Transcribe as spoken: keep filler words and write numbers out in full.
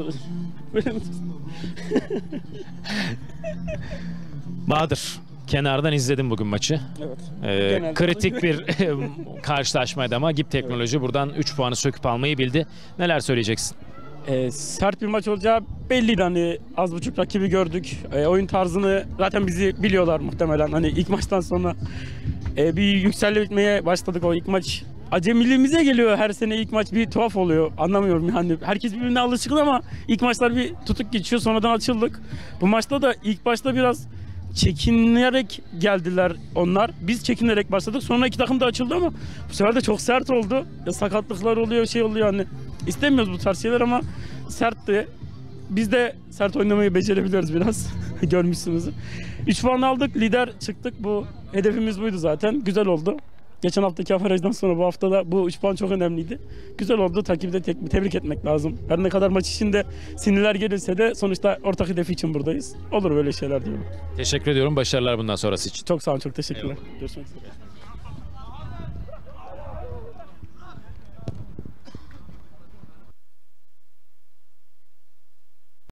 Bahadır, kenardan izledim bugün maçı. Evet. Ee, kritik bir karşılaşmaydı ama Gip Teknoloji evet. buradan üç puanı söküp almayı bildi. Neler söyleyeceksin? Ee, sert bir maç olacağı belliydi, hani az buçuk rakibi gördük. Ee, oyun tarzını zaten bizi biliyorlar muhtemelen. Hani ilk maçtan sonra e, bir yükselmeye başladık. O ilk maç acemiliğimize geliyor, her sene ilk maç bir tuhaf oluyor. Anlamıyorum yani, herkes birbirine alışık ama ilk maçlar bir tutuk geçiyor, sonradan açıldık. Bu maçta da ilk başta biraz çekinerek geldiler onlar. Biz çekinerek başladık. Sonra iki takım da açıldı ama bu sefer de çok sert oldu. Ya sakatlıklar oluyor, şey oluyor hani. İstemiyoruz bu tarz şeyler ama sertti. Biz de sert oynamayı becerebiliyoruz biraz. Görmüşsünüz. üç puan aldık, lider çıktık. Bu hedefimiz buydu zaten. Güzel oldu. Geçen haftaki averajdan sonra bu hafta da bu üç puan çok önemliydi. Güzel oldu. Takibi de tek, tebrik etmek lazım. Her ne kadar maç içinde sinirler gelirse de sonuçta ortak hedefi için buradayız. Olur böyle şeyler diyorum. Teşekkür ediyorum. Başarılar bundan sonrası için. Çok sağ olun. Çok teşekkürler. Eyvallah. Görüşmek üzere.